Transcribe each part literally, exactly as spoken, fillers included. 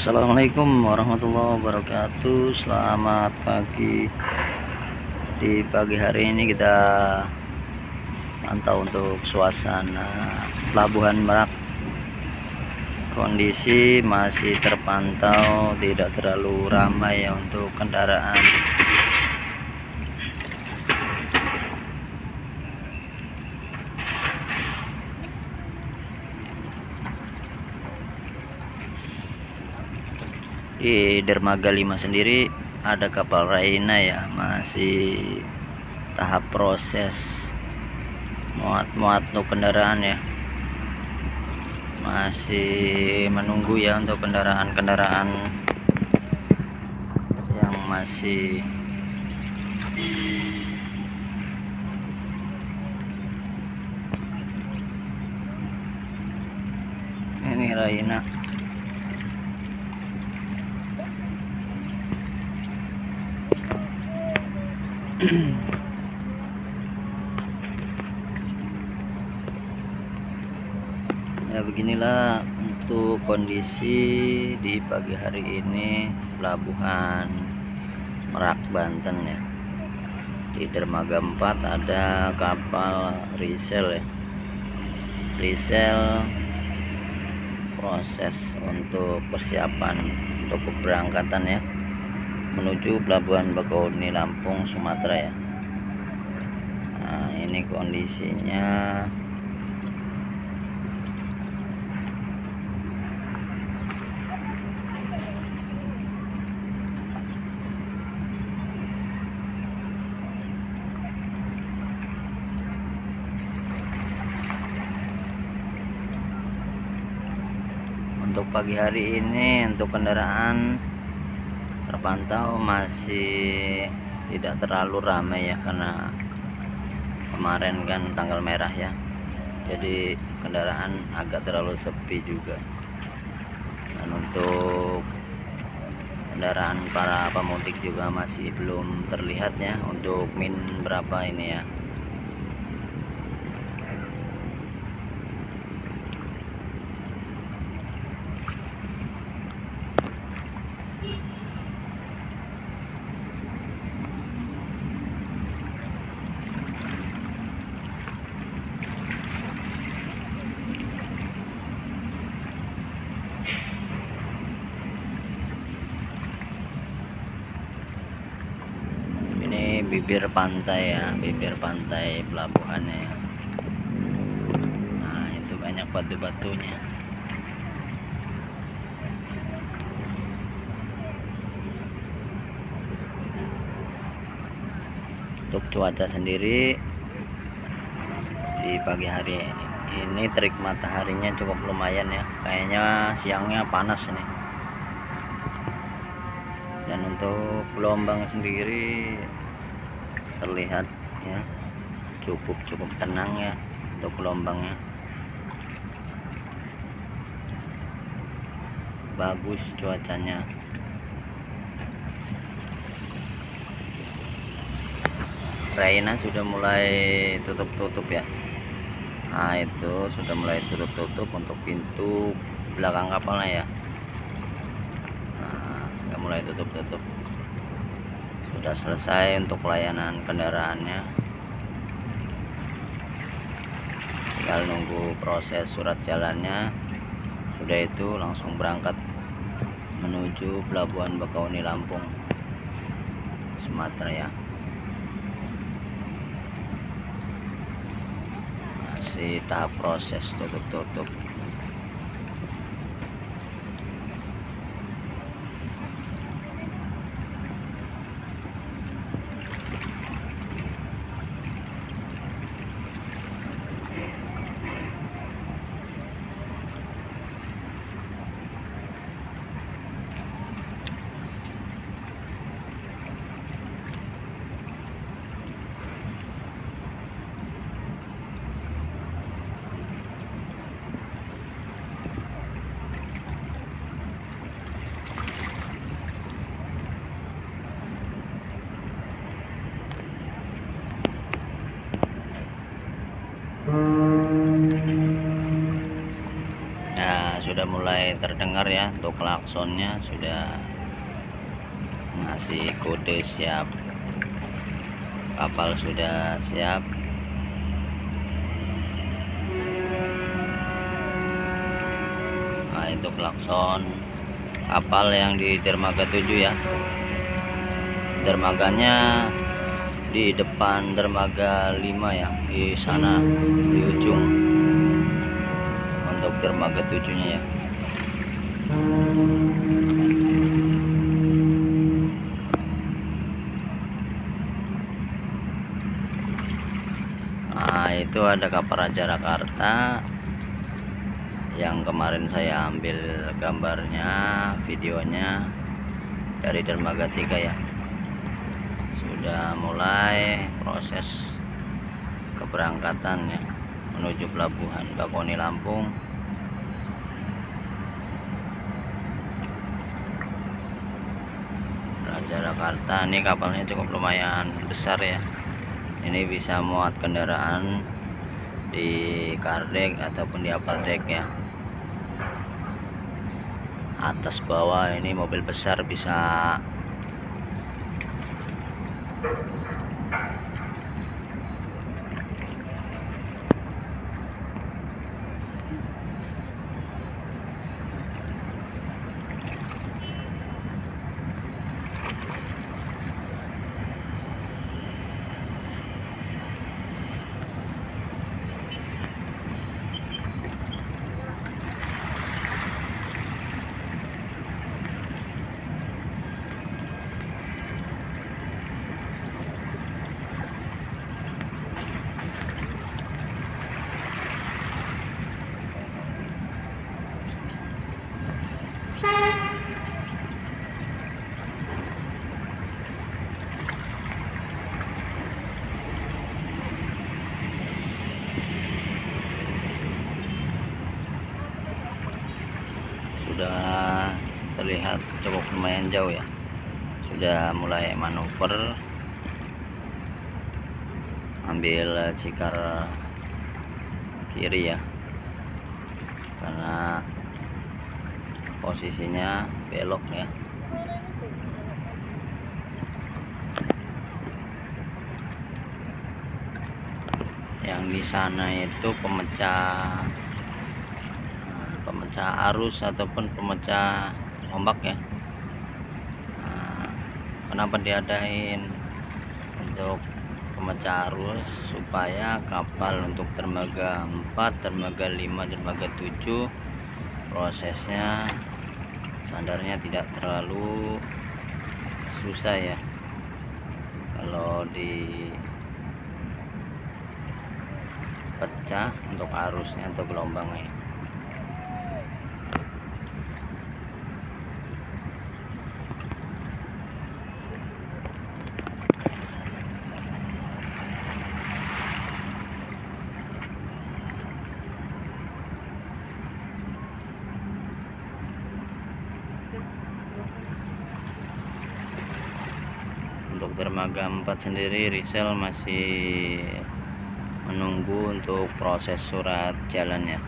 Assalamualaikum warahmatullahi wabarakatuh. Selamat pagi. Di pagi hari ini kita pantau untuk suasana Pelabuhan Merak. Kondisi masih terpantau tidak terlalu ramai ya untuk kendaraan. Di dermaga lima sendiri ada kapal Raina ya, masih tahap proses muat-muat untuk kendaraan ya, masih menunggu ya untuk kendaraan-kendaraan yang masih ini Raina. Ya beginilah untuk kondisi di pagi hari ini Pelabuhan Merak Banten ya. Di dermaga empat ada kapal Risel ya. Risel proses untuk persiapan untuk keberangkatan ya, menuju Pelabuhan Bakauni, Lampung, Sumatera ya. Nah, ini kondisinya. Untuk pagi hari ini untuk kendaraan terpantau masih tidak terlalu ramai ya, karena kemarin kan tanggal merah ya, jadi kendaraan agak terlalu sepi juga. Dan untuk kendaraan para pemudik juga masih belum terlihat ya, untuk min berapa ini ya. Bibir pantai ya, bibir pantai pelabuhannya ya. Nah, itu banyak batu-batunya. Untuk cuaca sendiri di pagi hari ini terik mataharinya cukup lumayan ya, kayaknya siangnya panas ini. Dan untuk gelombang sendiri terlihat ya cukup cukup tenang ya untuk gelombangnya, bagus cuacanya. Raina sudah mulai tutup-tutup ya. Nah, itu sudah mulai tutup-tutup untuk pintu belakang kapalnya ya. Nah, sudah mulai tutup-tutup. Sudah selesai untuk pelayanan kendaraannya, tinggal nunggu proses surat jalannya. Sudah itu langsung berangkat menuju Pelabuhan Bakauni, Lampung, Sumatera ya. Masih tahap proses tutup-tutup. sudah mulai terdengar ya, untuk klaksonnya sudah ngasih kode siap, kapal sudah siap. Nah, itu klakson kapal yang di dermaga tujuh ya. Dermaganya di depan dermaga lima ya, di sana di ujung untuk dermaga tujuhnya ya. Nah, itu ada kapal Raja Rakarta yang kemarin saya ambil gambarnya, videonya dari dermaga tiga ya. Sudah mulai proses keberangkatan ya, menuju pelabuhan Bakauheni Lampung. Raja Rakarta ini kapalnya cukup lumayan besar ya. Ini bisa muat kendaraan di kardek ataupun di upper deck ya. Atas bawah ini mobil besar bisa. Sudah terlihat cukup lumayan jauh ya, sudah mulai manuver ambil cikar kiri ya, karena posisinya belok ya. Yang di sana itu pemecah pemecah arus ataupun pemecah ombak ya. Nah, kenapa diadain untuk pemecah arus? Supaya kapal untuk dermaga empat, dermaga lima, dermaga tujuh prosesnya sandarnya tidak terlalu susah ya kalau di pecah untuk arusnya atau gelombangnya. Untuk dermaga empat sendiri Risel masih menunggu untuk proses surat jalannya.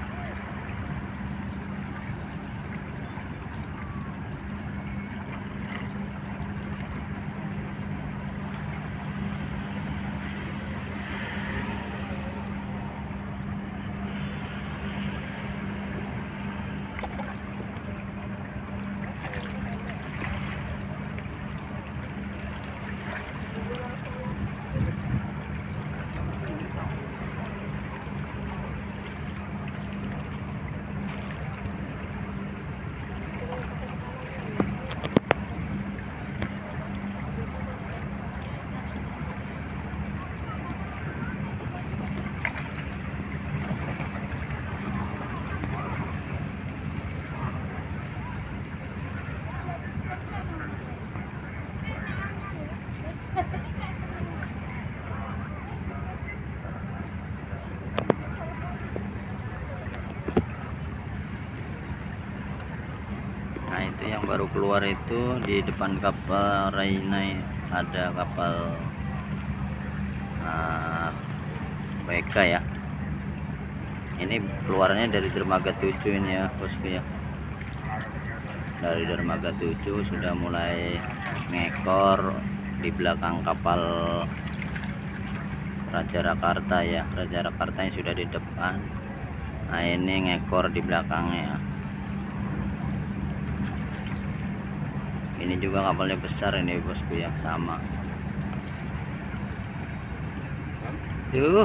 Nah, itu yang baru keluar itu di depan kapal Raina ada kapal uh, W K ya. Ini keluarnya dari dermaga tujuh ini ya bosku ya. Dari dermaga tujuh sudah mulai ngekor di belakang kapal Raja Rakarta ya. Raja Rakarta yang sudah di depan, nah ini ngekor di belakangnya. Ini juga kapalnya besar ini bosku ya, sama tuh.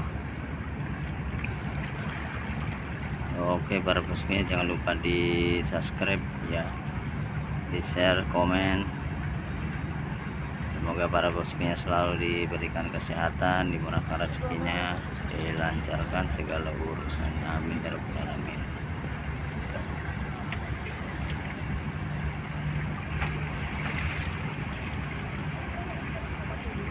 Oke para bosku, jangan lupa di subscribe ya, di share, komen. Semoga para boskunya selalu diberikan kesehatan, dimurahkan rezekinya, dilancarkan segala urusan. Amin ya rabbal alamin.